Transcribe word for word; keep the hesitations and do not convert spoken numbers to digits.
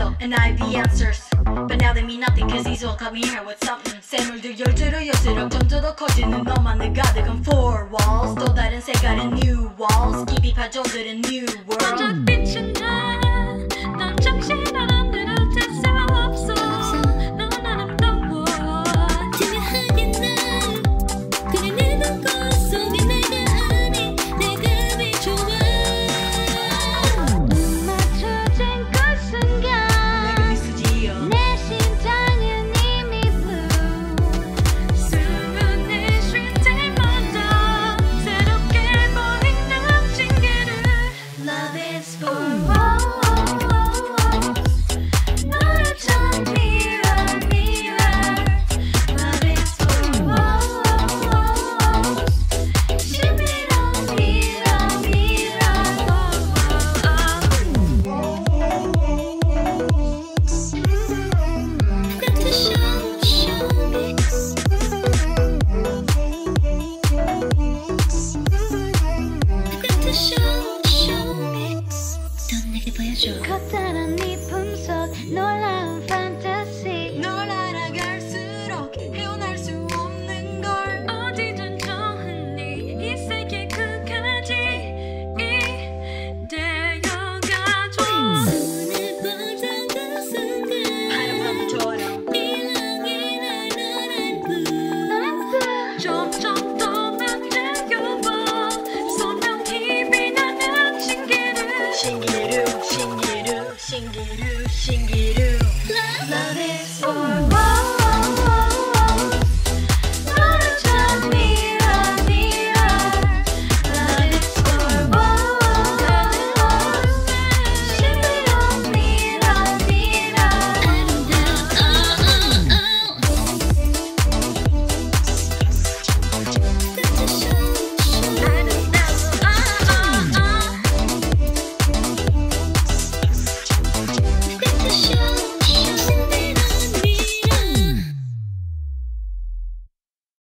riddle and I have the answers. But now they mean nothing cause these all come here with something. 샘물들 열들어열수록 점점 더 커지는 너만을 가득한 four walls. 또 다른 색깔의 new walls. 깊이 파져드는 new world. 빛은 나, 넌 정신을 들을 수 없어. 넌 나는 더워. 투명하게 나 그래 내 눈꽃 속에 내가 아니 내가 왜 좋아. 눈 맞춰진 그 순간 내가 미수지요. 내 심장은 이미 blue. 숨은 내쉴 때마다 새롭게 보이는 징계를 Love is for 너를 전 mirror mirror. Love is for 신비로운 mirror mirror. got to show show mix. got to show show mix. 넌 내게 보여줘. 커다란 네 품속 놀라운